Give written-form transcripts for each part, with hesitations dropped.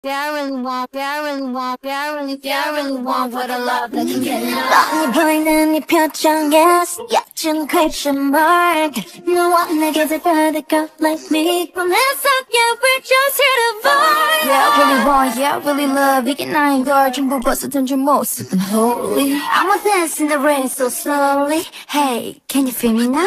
really want what I love that can get enough. 뻔히 보이는 네 표정에서 얕은 question mark. 너와 내게 대답할 the girl like me. From heads up, yeah, we're just here to vibe. Yeah, I really want, yeah, I really love. 이게 나인 걸 전부 벗어던 줄 모습은 holy. I'ma dance in the rain so slowly. Hey, can you feel me now?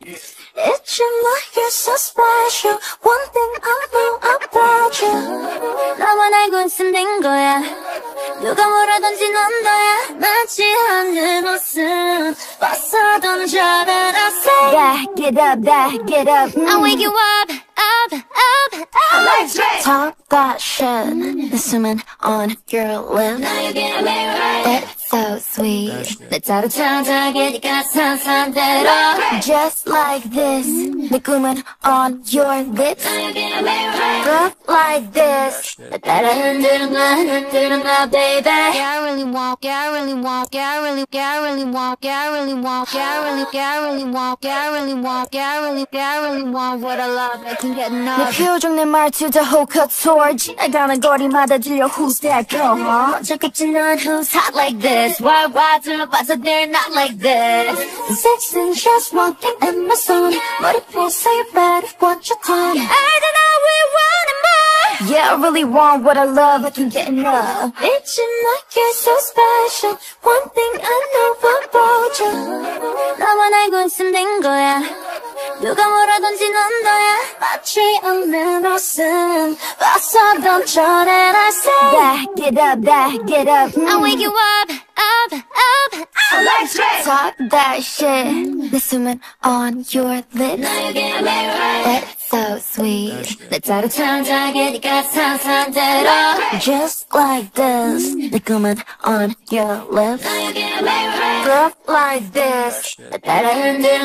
It's your life, you're so special. One thing I know about you. 나만 알고 있으면 거야. 누가 뭐라든지 넌 너야. 맞지 않는 옷은 벗어던 저는 I say back it up, back it up. I'll wake you up, up, up, up. Let's talk that shit. 내 숨은 on your lips. Now you get me right. It's so sweet. 내 따뜻하게 네가 상상대로. Just like this. 내 꿈은 on your lips. Now you get me right. Love like this. 나 따라 흔들어 나, baby. Yeah, I really want, yeah, I really want, yeah, I really, yeah, I really want, yeah, I really want, yeah, I really, yeah, I really want, yeah, I really want, yeah, I really, yeah, I really want what I love. I can get enough. 내 표정 내 말투 다 호cut tour. 지나가는 거리마다 들려 who's that girl, huh? 먼저 깝진 넌 who's hot like this. Why 들어봐서 they're not like this. Sex is just one thing in my song. 머리빛 so you better watch your tongue. 알잖아 we want it more. Yeah, I really want what I love. I can get enough. It's like you're so special. One thing I know about you. 나만 알고 있으면 된 거야. 누가 뭐라든지 넌 너야. 맞지 않는 옷은 벗어던 전에 I say back it up, back it up. I'll wake you up, up, up, up. Let's talk that shit. 내 숨은 on your lips. Now you get me right. It's so sweet. 내 따뜻하게 네가 상상대로. Just like this. 내 꿈은 on your lips. Now you get me right. Love like this. 나 따라 흔들어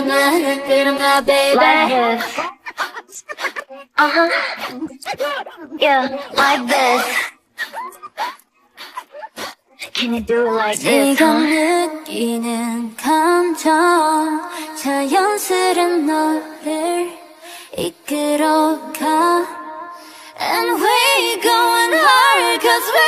나, baby. Like this. Yeah, like this. Can you do it like this? 네가 느끼는 감정 자연스런 너를 이끌어가. And we going hard cause we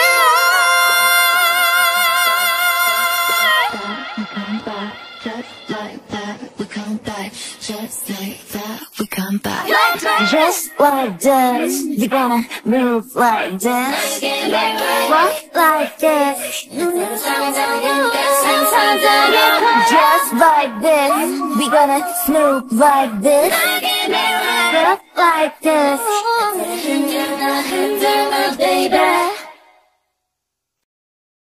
come back just like that. We come back just like that. We come back just like this. We gonna move like this. Walk like this. Just like this. We gonna move like this. Just like this. Baby.